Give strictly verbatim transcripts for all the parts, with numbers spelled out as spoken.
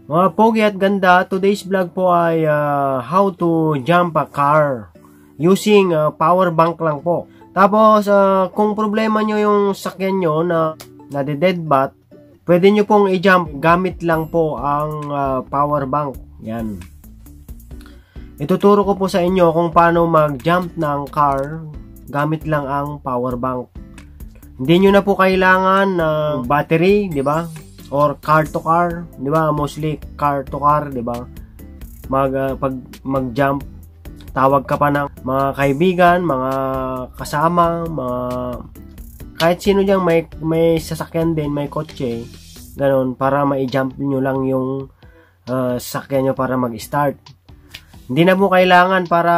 Mga pogi at ganda, today's vlog po ay uh, how to jump a car using uh, power bank lang po. Tapos, uh, kung problema nyo yung sakyan nyo na nade-deadbat, pwede nyo pong i-jump gamit lang po ang uh, power bank. Yan. Ituturo ko po sa inyo kung paano mag-jump ng car gamit lang ang power bank. Hindi nyo na po kailangan ng uh, battery, di ba? Or car to car, di ba? Mostly car to car, di ba? Mag uh, pag mag-jump, tawag ka pa ng mga kaibigan, mga kasama, mga kahit sino diyang may may sasakyan din, may kotse, ganun, para ma-jump niyo lang yung uh, sasakyan niyo para mag-start. Hindi na po kailangan para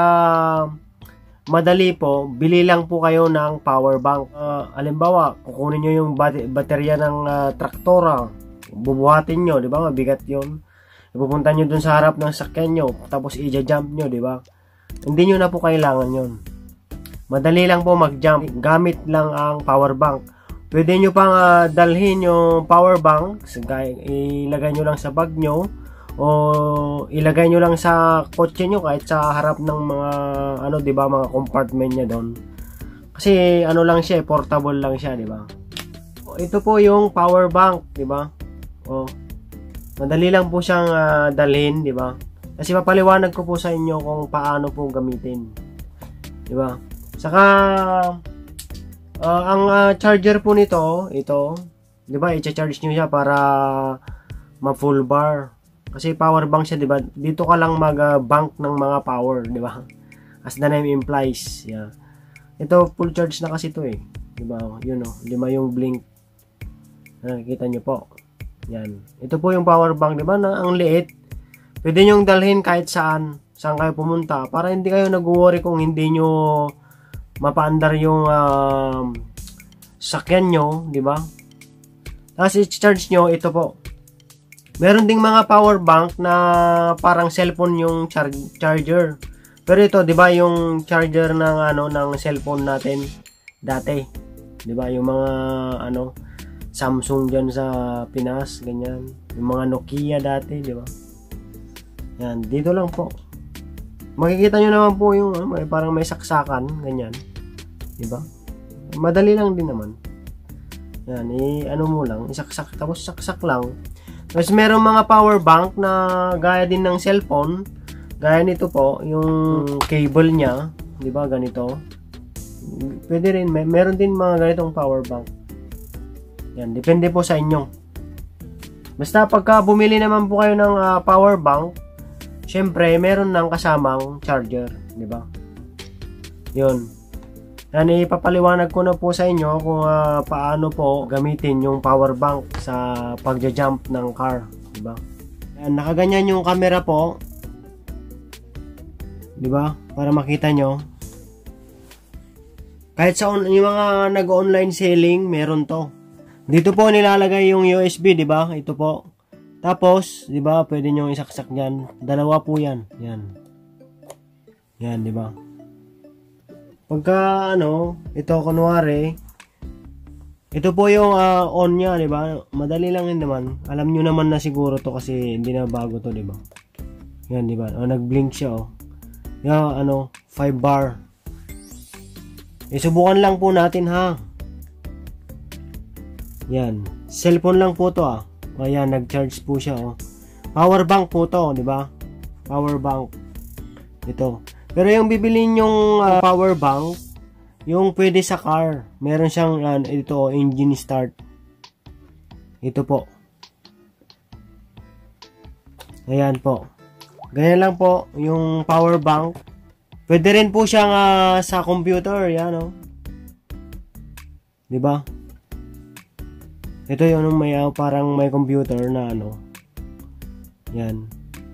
madali po, bili lang po kayo ng power bank. Uh, halimbawa, kukunin nyo yung bat baterya ng uh, traktora, bubuhatin nyo, di ba? Mabigat yun. Ipupunta nyo dun sa harap ng sakyan nyo, tapos i-jump nyo, di ba? Hindi nyo na po kailangan yun. Madali lang po mag-jump, gamit lang ang power bank. Pwede nyo pang uh, dalhin yung power bank, ilagay nyo lang sa bag nyo, o ilagay nyo lang sa kotse nyo kahit sa harap ng mga ano, di ba, mga compartment niya doon. Kasi ano lang siya, portable lang siya, di ba? Ito po yung power bank, di ba? Oh. Madali lang po siyang uh, dalhin, di ba? Kasi papaliwanag ko po sa inyo kung paano po gamitin. Di ba? Saka uh, ang uh, charger po nito, ito, di ba? I-charge niyo siya para ma-full bar. Kasi power bank siya, di ba? Dito ka lang mag-bank uh, ng mga power, di ba? As the name implies. Yeah. Ito, full charge na kasi ito eh. Di ba? Yun oh, lima yung blink. Nakikita nyo po. Yan. Ito po yung power bank, di ba? Na ang liit. Pwede nyo dalhin kahit saan. Saan kayo pumunta. Para hindi kayo nag-worry kung hindi nyo mapaandar yung uh, sakyan nyo, di ba? Tapos i-charge nyo, ito po. Meron ding mga power bank na parang cellphone yung char charger. Pero ito, 'di ba, yung charger ng ano ng cellphone natin dati. 'Di ba, yung mga ano Samsung diyan sa Pinas, ganyan. Yung mga Nokia dati, 'di ba? Yan, dito lang po. Makikita niyo naman po yung may parang may saksakan, ganyan. 'Di ba? Madali lang din naman. Yan, i ano mo lang, isaksak tapos saksak lang. Tapos meron mga power bank na gaya din ng cellphone. Gaya nito po, yung cable niya, 'di ba, ganito. Pwede rin, may meron din mga ganitong power bank. Yan, depende po sa inyo. Basta pagka bumili naman po kayo ng uh, power bank, syempre meron nang kasamang charger, 'di ba? 'Yun. Yan, ipapaliwanag ko na po sa inyo kung uh, paano po gamitin yung power bank sa pagja-jump ng car, di ba? Yan, nakaganyan yung camera po, di ba? Para makita nyo. Kahit sa on, yung mga nag-online selling, meron to. Dito po nilalagay yung U S B, di ba? Ito po. Tapos, di ba, pwede nyo isaksak yan. Dalawa po yan. Yan. Yan, di ba? Pagka ano, ito kunwari, ito po yung uh, on niya, di ba? Madali lang yun naman. Alam niyo naman na siguro to kasi hindi na bago to, di ba? Yan, di ba? Oh, nag-blink siya, oh. Yan, ano, five bar. Isubukan lang po natin, ha. Yan. Cellphone lang po to, ah. Ayan, nag-charge po siya, oh. Power bank po to, di ba? Power bank. Ito. Pero yung bibilin yung uh, power bank, yung pwede sa car, meron siyang uh, ito, engine start. Ito po. Ayan po. Ganyan lang po yung power bank. Pwede rin po siyang uh, sa computer, yan oh. 'Di ba? Ito yung may uh, parang may computer na ano. Yan.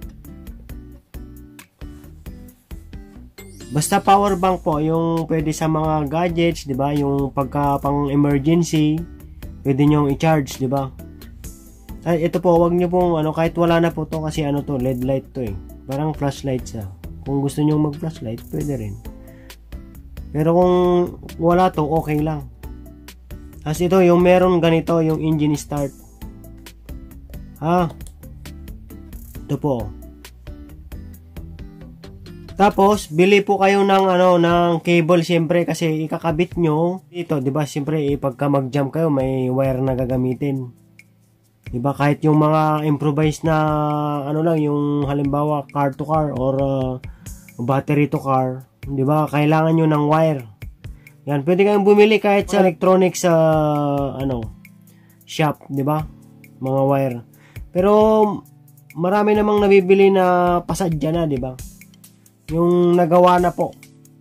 Basta power bank po, yung pwede sa mga gadgets, 'di ba? Yung pagka pang emergency, pwede niyo i-charge, 'di ba? Ay, ito po, wag niyo pong ano, kahit wala na po to kasi ano to, L E D light to eh. Parang flashlight siya. Kung gusto niyo mag-flashlight, pwede rin. Pero kung wala to, okay lang. Kasi ito, yung meron ganito, yung engine start. Ha? Ito po. Tapos, bili po kayo ng ano ng cable siyempre kasi ikakabit nyo dito, 'di ba? Siyempre, eh, pagka mag-jump kayo, may wire na gagamitin. 'Di ba? Kahit yung mga improvise na ano lang, yung halimbawa car to car or uh, battery to car, 'di ba? Kailangan nyo ng wire. Yan, pwede kayong bumili kahit sa electronics sa uh, ano shop, 'di ba? Mga wire. Pero marami namang nabibili na pasadya na, 'di ba? Yung nagawa na po.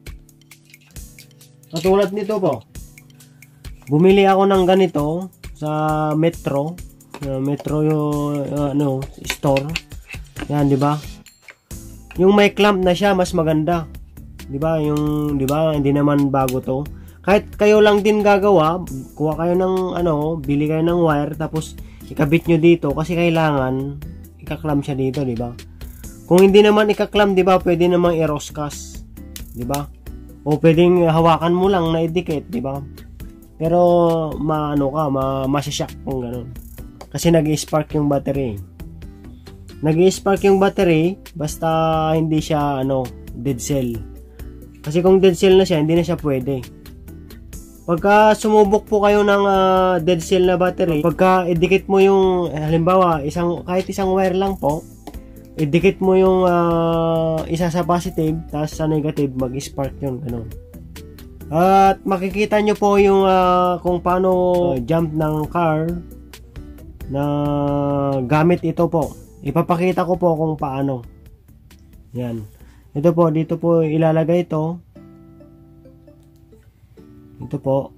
Katulad nito po. Bumili ako ng ganito sa Metro, uh, Metro yung uh, ano, store. Yan, 'di ba? Yung may clamp na siya, mas maganda. 'Di ba? Yung 'di ba, hindi naman bago to. Kahit kayo lang din gagawa, kuha kayo ng ano, bili kayo ng wire tapos ikabit nyo dito kasi kailangan ikaklam siya dito, 'di ba? Kung hindi naman ikaklam, 'di ba, pwede namang i-roscas, 'di ba? O pwedeng hawakan mo lang na idikit, 'di ba? Pero maano ka, ma masashock kung gano'n. Kasi nag-spark yung battery. Nag-spark yung battery basta hindi siya ano, dead cell. Kasi kung dead cell na siya, hindi na siya pwede. Pagka sumubok po kayo ng uh, dead cell na battery, pagka idikit mo yung halimbawa, isang kahit isang wire lang po, idikit mo yung uh, isa sa positive, tapos sa negative, mag-spark yun, ganun. At makikita nyo po yung uh, kung paano uh, jump ng car na gamit ito po. Ipapakita ko po kung paano. Yan. Ito po, dito po ilalagay ito. Ito po.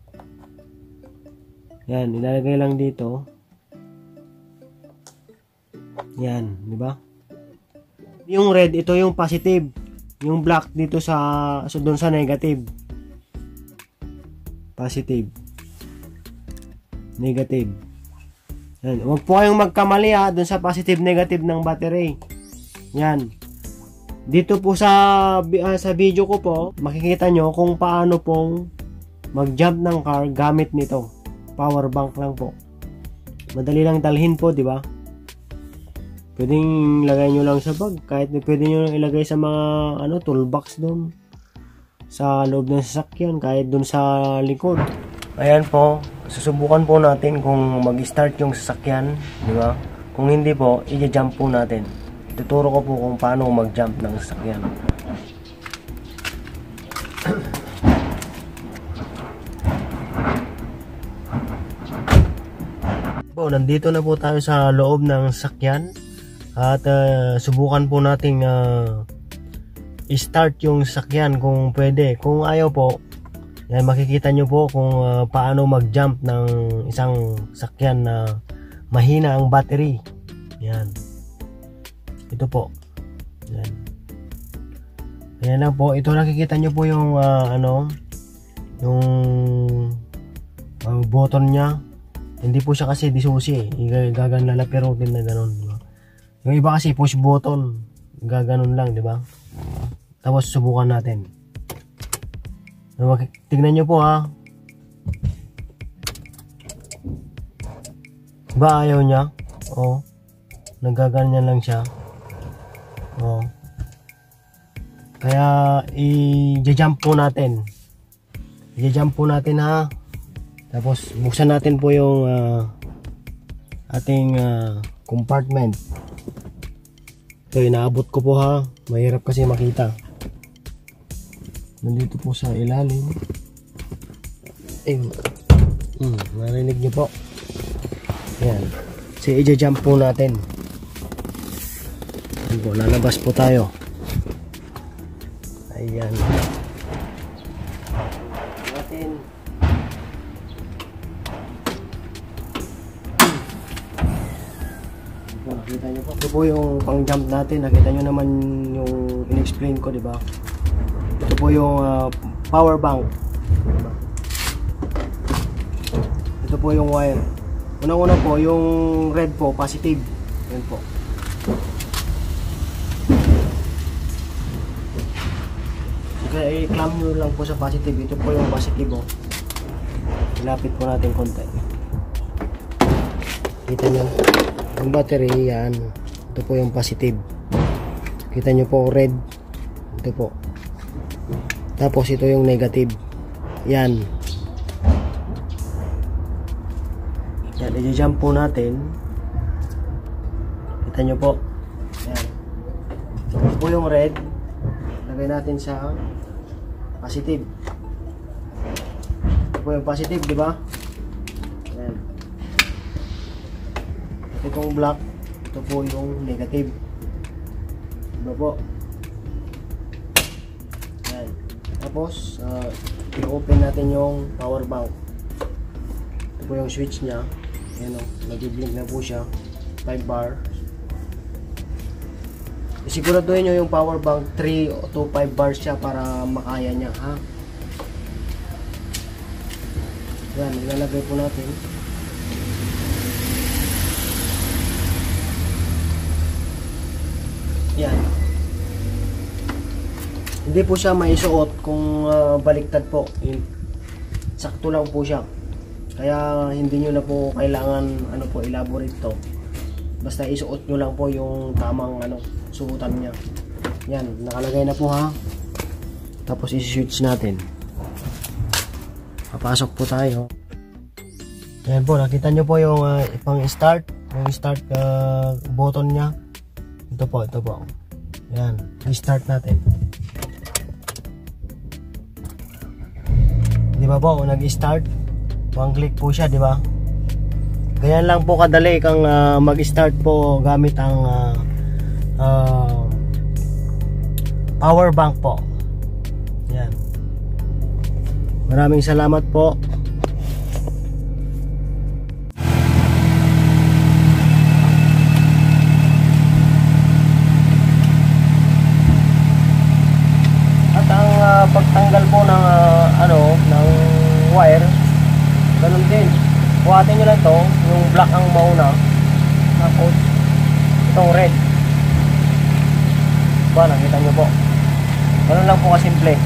Yan, ilalagay lang dito. Yan, di ba? Yung red, ito yung positive. Yung black dito sa so doon sa negative. Positive. Negative. Yan, huwag po kayong magkamali ha doon sa positive negative ng battery. Yan. Dito po sa uh, sa video ko po, makikita nyo kung paano pong mag-jump ng car gamit nito. Power bank lang po. Madali lang dalhin po, di ba? Pwedeng lagay nyo lang sa bag. Kahit pwede nyo ilagay sa mga ano, toolbox doon. Sa loob ng sasakyan. Kahit doon sa likod. Ayan po. Susubukan po natin kung mag-start yung sasakyan. Di ba? Kung hindi po, i-jump po natin. Tuturo ko po kung paano mag-jump ng sasakyan. Po, nandito na po tayo sa loob ng sasakyan. At uh, subukan po nating uh, i-start yung sasakyan kung pwede. Kung ayaw po, yan, makikita nyo po kung uh, paano mag-jump ng isang sasakyan na mahina ang battery. Yan. Ito po. Yan. Ayan lang po. Ito nakikita nyo po yung uh, ano, yung uh, button nya. Hindi po siya kasi disusi. Gagan lalapirutin na gano'n. Yung iba kasi push button, gaganon lang, di ba? Tapos subukan natin. Tignan nyo po ha. Ba ayaw niya? Oh. Nagaganyan lang siya. Oh. Kaya i-jump po natin. I-jump po natin ha. Tapos buksan natin po yung uh, ating uh, compartment. Ito, inaabot ko po ha. Mahirap kasi makita. Nandito po sa ilalim. Eh, hmm, narinig nyo po. Ayan. So, i-jump po natin. Ayan po, lalabas po tayo. Ayan. Natin. Nakita nyo po. Ito po yung pang-jump natin. Nakita nyo naman yung in-explain ko, diba? Ito po yung uh, power bank. Diba? Ito po yung wire. Unang-una po, yung red po, positive. Yan po. Kaya i-clamp nyo lang po sa positive. Ito po yung positive. Oh. Ilapit po natin konti. Kita nyo. Yung battery, yan. Ito po yung positive. Kita nyo po red. Ito po. Tapos ito yung negative. Yan. Yan, i-jump po natin. Kita nyo po. Yan. Ito po yung red. Lagay natin sa positive. Ito po yung positive, di ba? Yan. Ito pong black. Ito po yung negative. Diba po? Yan. Tapos, uh, i-open natin yung power bank. Ito po yung switch nya. Ayan o, nag-blink na po siya. five bar. Isiguraduhin nyo yung power bank three to five bars siya para makaya niya, ha? Yan, ilalagay po natin. Yan. Hindi po siya maisuot kung uh, baliktad po. Sakto lang po siya. Kaya hindi nyo na po kailangan ano po elaborate to. Basta isuot nyo lang po yung tamang ano suotan niya. Yan, nakalagay na po ha. Tapos i-switch natin. Papasok po tayo. Yan po, nakita nyo po yung uh, pang start, yung start uh, button niya. Ito po, ito po. Yan, i-start natin. Di ba po, nag-start? One click po siya, di ba? Ganyan lang po kadali kang uh, mag-start po gamit ang uh, uh, power bank po. Yan. Maraming salamat po. Uh, pagtanggal po ng uh, ano ng wire, ganun din. Buhatin nyo lang to, yung black ang mauna, tapos itong red. Ba, nakita nyo po, ganun lang po kasimple.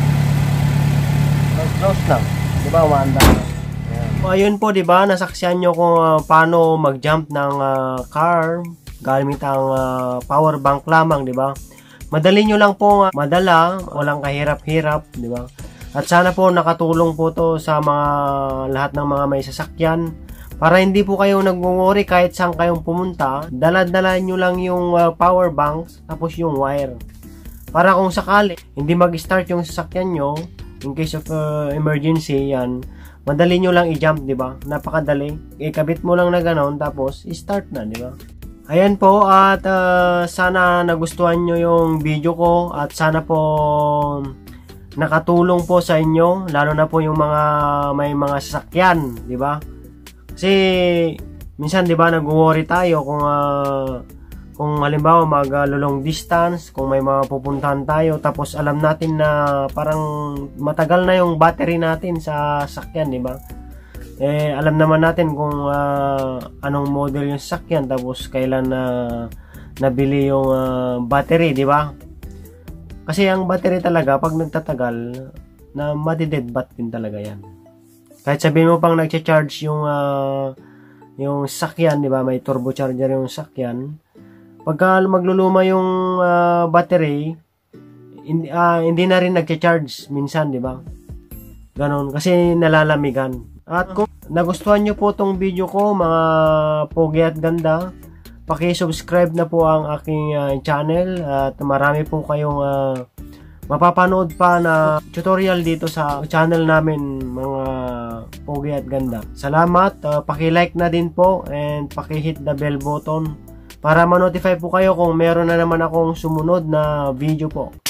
Close lang, di ba, umaanda na. So, ayun po, di ba, nasaksihan nyo kung uh, paano mag-jump ng uh, car gamit ang uh, power bank lamang, di ba? Madali nyo lang po uh, madala, walang kahirap-hirap, di ba? At sana po nakatulong po to sa mga lahat ng mga may sasakyan para hindi po kayo nag-worry kahit saan kayong pumunta. Dala-dala nyo lang yung uh, power banks tapos yung wire. Para kung sakali hindi mag-start yung sasakyan nyo, in case of uh, emergency, yan, madali nyo lang i-jump, di ba? Napakadali. Ikabit mo lang na ganon tapos i-start na, di ba? Ayan po, at uh, sana nagustuhan nyo yung video ko at sana po nakatulong po sa inyo, lalo na po yung mga may mga sasakyan, di ba? Kasi minsan, di ba, nag-worry tayo kung uh, kung halimbawa mag-long distance, kung may mga pupuntahan tayo tapos alam natin na parang matagal na yung battery natin sa sasakyan, di ba? Eh, alam naman natin kung uh, anong model yung sasakyan tapos kailan na uh, nabili yung uh, battery, di ba? Kasi ang battery talaga pag nagtatagal na madi-dead bat din talaga yan. Kahit sabihin mo pang nagcha-charge yung uh, yung sasakyan, di ba? May turbocharger yung sasakyan. Pagka magluluma yung uh, battery, hindi, uh, hindi na rin nagcha-charge minsan, di ba? Ganon, kasi nalalamigan. At kung nagustuhan nyo po tong video ko, mga pogi at ganda, paki-subscribe na po ang aking uh, channel at marami po kayong uh, mapapanood pa na tutorial dito sa channel namin, mga pogi at ganda. Salamat, uh, paki-like na din po and paki-hit the bell button para ma-notify po kayo kung meron na naman akong sumunod na video po.